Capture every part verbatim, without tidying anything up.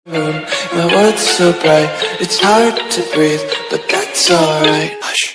room. My world's so bright, it's hard to breathe, but that's alright. Hush.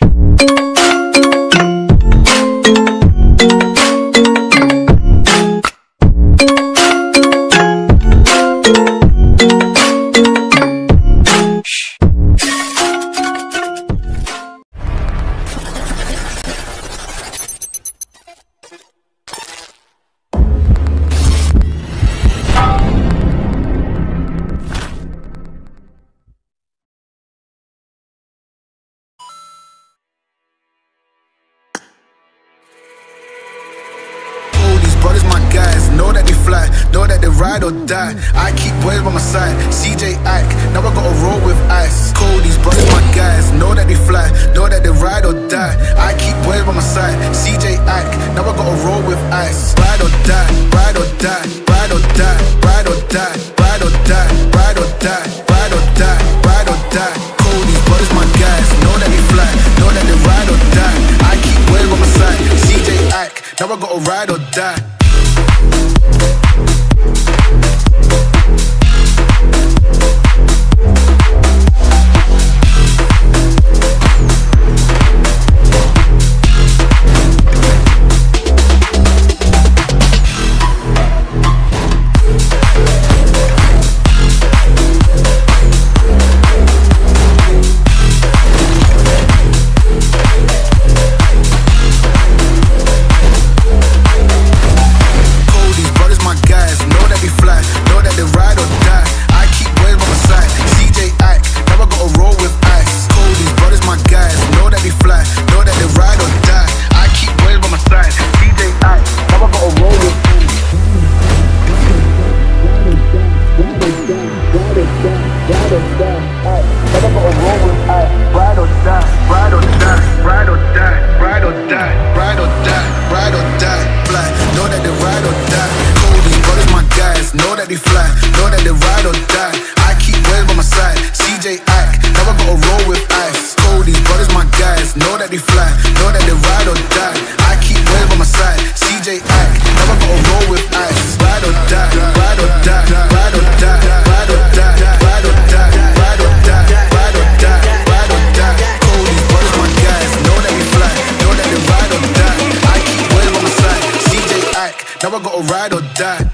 Brothers, my guys, know that they fly, know that they ride or die. I keep boys by my side, C J Ike, now I gotta roll with ice. Cody's brothers, my guys, know that they fly, know that they ride or die. I keep boys by my side, C J Ike, now I gotta roll with ice. Ride or die, ride or die, ride or die, ride or die, ride or die, ride or die, ride or die, ride or die. Cody's brothers, my guys, know that they fly, know that they ride or die. I keep boys by my side, C J Ike, now I gotta ride or die. Know that they fly, know that they ride or die. I keep boys by my side, C J Ike, now I gotta roll with ice. Cody's brothers, my guys, know that they fly, know that they ride or die. I keep boys by my side, C J Ike, now I gotta roll with ice. Ride or die, ride or die, ride or die, ride or die, ride or die, ride or die, ride or die, ride or die. Cody's brothers, my guys, know that they fly, know that they ride or die. I keep boys by my side, C J Ike, now I gotta ride or die.